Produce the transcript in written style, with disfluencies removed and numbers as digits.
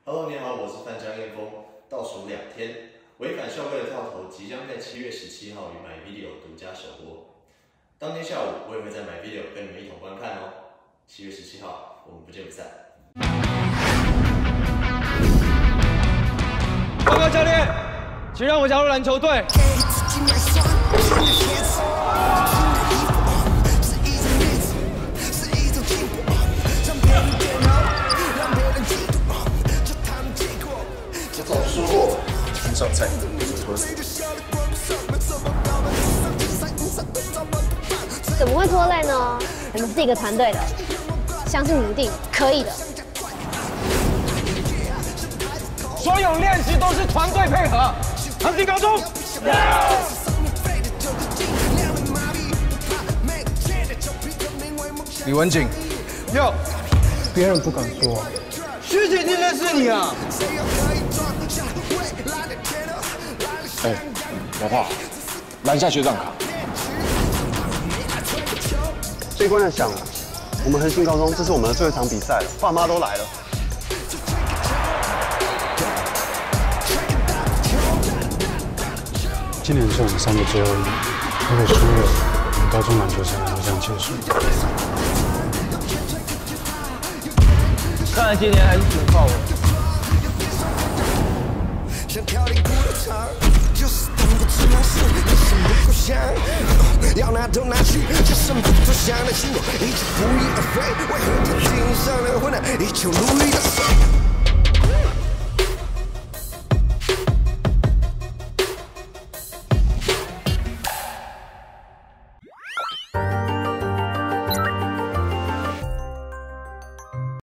Hello， 你好，我是范江彦峰。倒数2天，违反校规的跳投即将在7月17号与 MyVideo 独家首播。当天下午，我也会在 MyVideo 跟你们一同观看哦。7月17号，我们不见不散。 报告教练，请让我加入篮球队。 早说过，很少菜，不准拖累。 怎么会拖累呢？我们是一个团队的，相信你一定可以的。 所有练习都是团队配合。长进高中。 李文景， 哟， 别人不敢说。 学姐一定认识你啊！ 哎，老华，拦下学长卡。 最关键想了，我们恒星高中这是我们的最后一场比赛了，爸妈都来了。 今年是我们3个最后一年，如果输了，我们高中篮球生涯就这样结束。 看来今年还是只能靠我。 想跳进鼓的场，就是当不出那事，你什么不够想，要拿都拿去，就剩不投降的心，一直不翼而飞，为何他经上了昏暗，依旧如一的水。